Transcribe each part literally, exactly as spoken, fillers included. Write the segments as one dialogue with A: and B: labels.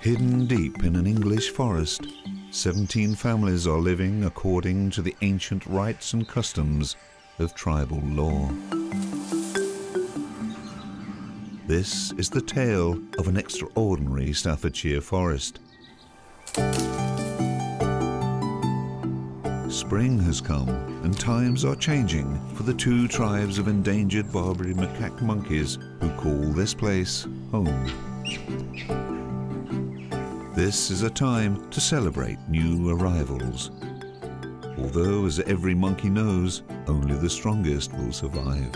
A: Hidden deep in an English forest, seventeen families are living according to the ancient rites and customs of tribal law. This is the tale of an extraordinary Staffordshire forest. Spring has come and times are changing for the two tribes of endangered Barbary macaque monkeys who call this place home. This is a time to celebrate new arrivals. Although, as every monkey knows, only the strongest will survive.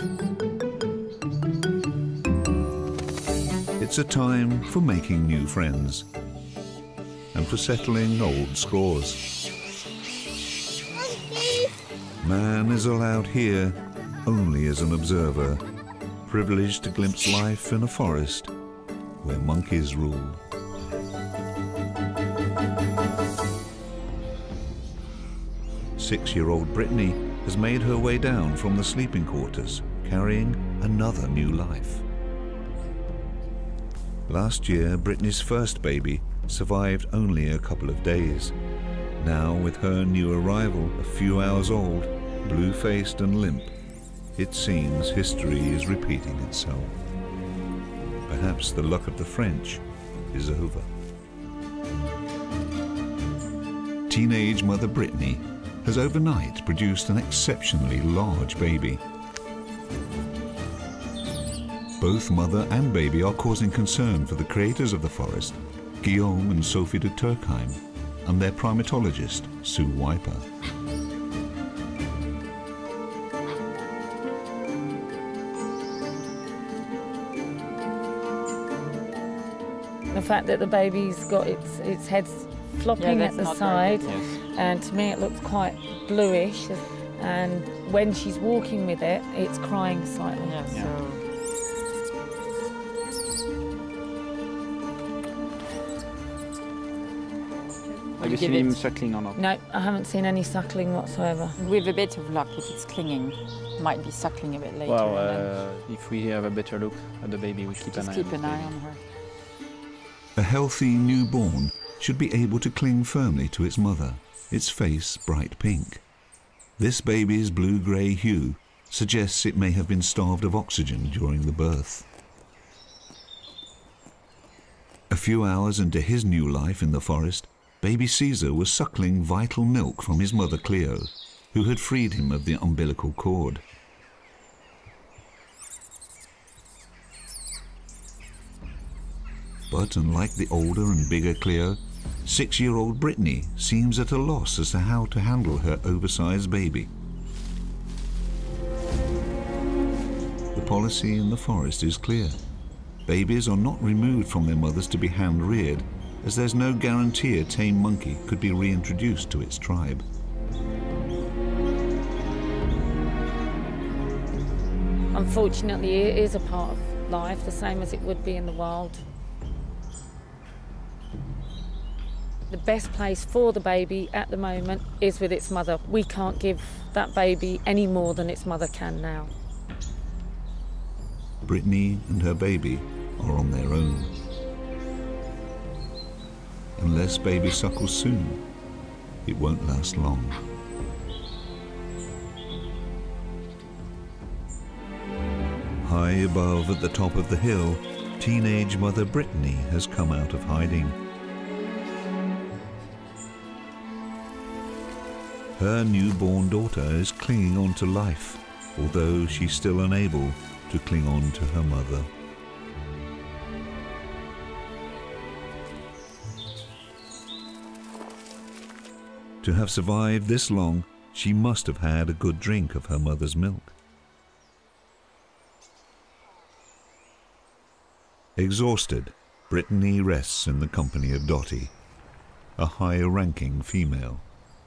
A: It's a time for making new friends and for settling old scores. Man is allowed here only as an observer, privileged to glimpse life in a forest where monkeys rule. Six-year-old Britney has made her way down from the sleeping quarters, carrying another new life. Last year, Britney's first baby survived only a couple of days. Now, with her new arrival, a few hours old, blue-faced and limp, it seems history is repeating itself. Perhaps the luck of the French is over. Teenage mother Britney has overnight produced an exceptionally large baby. Both mother and baby are causing concern for the creators of the forest, Guillaume and Sophie de Turckheim, and their primatologist, Sue Wiper.
B: The fact that the baby's got its, its head flopping yeah, at the side, yes. And to me it looks quite bluish, and when she's walking with it, it's crying slightly.
C: Yeah,
B: so.
C: yeah.
D: Have you seen him suckling or not?
B: No, I haven't seen any suckling whatsoever.
C: With a bit of luck, if it's clinging, might be suckling a bit later.
D: Well, uh, if we have a better look at the baby, we keep
C: Just
D: an eye
C: keep
D: on
C: an eye on her.
A: A healthy newborn should be able to cling firmly to its mother, its face bright pink. This baby's blue-grey hue suggests it may have been starved of oxygen during the birth. A few hours into his new life in the forest, baby Caesar was suckling vital milk from his mother Cleo, who had freed him of the umbilical cord. But unlike the older and bigger Cleo, six-year-old Britney seems at a loss as to how to handle her oversized baby. The policy in the forest is clear. Babies are not removed from their mothers to be hand-reared, as there's no guarantee a tame monkey could be reintroduced to its tribe.
B: Unfortunately, it is a part of life, the same as it would be in the wild. The best place for the baby at the moment is with its mother. We can't give that baby any more than its mother can now.
A: Britney and her baby are on their own. Unless baby suckles soon, it won't last long. High above at the top of the hill, teenage mother Britney has come out of hiding. Her newborn daughter is clinging on to life, although she's still unable to cling on to her mother. To have survived this long, she must have had a good drink of her mother's milk. Exhausted, Britney rests in the company of Dotty, a higher-ranking female.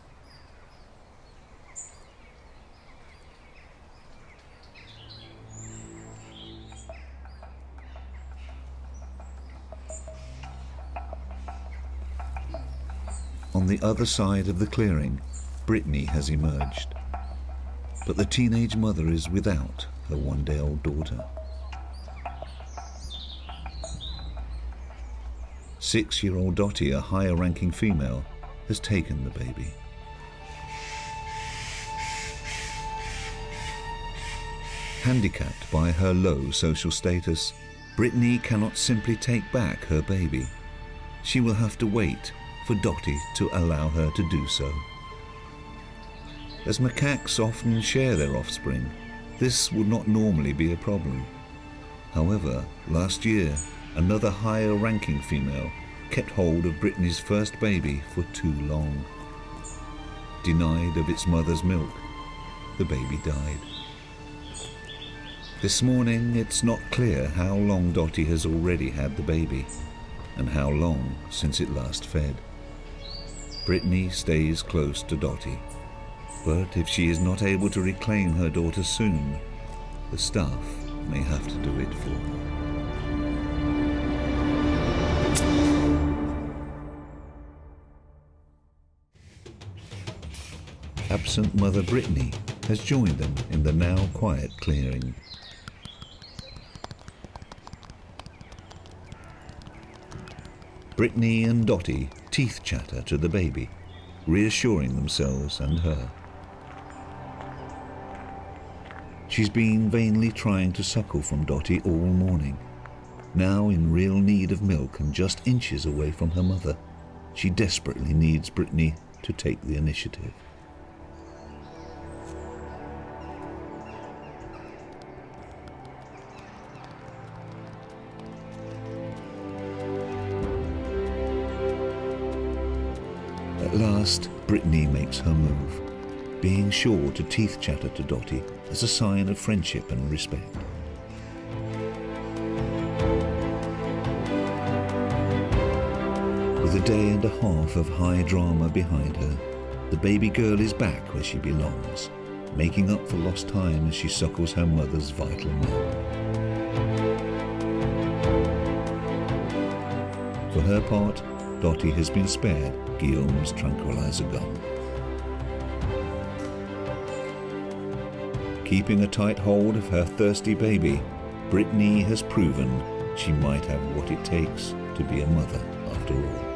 A: On the other side of the clearing, Britney has emerged, but the teenage mother is without her one-day-old daughter. Six-year-old Dotty, a higher-ranking female, has taken the baby. Handicapped by her low social status, Britney cannot simply take back her baby. She will have to wait for Dotty to allow her to do so. As macaques often share their offspring, this would not normally be a problem. However, last year, another higher-ranking female kept hold of Britney's first baby for too long. Denied of its mother's milk, the baby died. This morning, it's not clear how long Dotty has already had the baby, and how long since it last fed. Britney stays close to Dotty, but if she is not able to reclaim her daughter soon, the staff may have to do it for her. Absent mother Britney has joined them in the now quiet clearing. Britney and Dotty teeth chatter to the baby, reassuring themselves and her. She's been vainly trying to suckle from Dotty all morning. Now in real need of milk and just inches away from her mother, she desperately needs Britney to take the initiative. At last, Britney makes her move, being sure to teeth chatter to Dotty as a sign of friendship and respect. With a day and a half of high drama behind her, the baby girl is back where she belongs, making up for lost time as she suckles her mother's vital milk. For her part, Dotty has been spared Guillaume's tranquilizer gun. Keeping a tight hold of her thirsty baby, Britney has proven she might have what it takes to be a mother after all.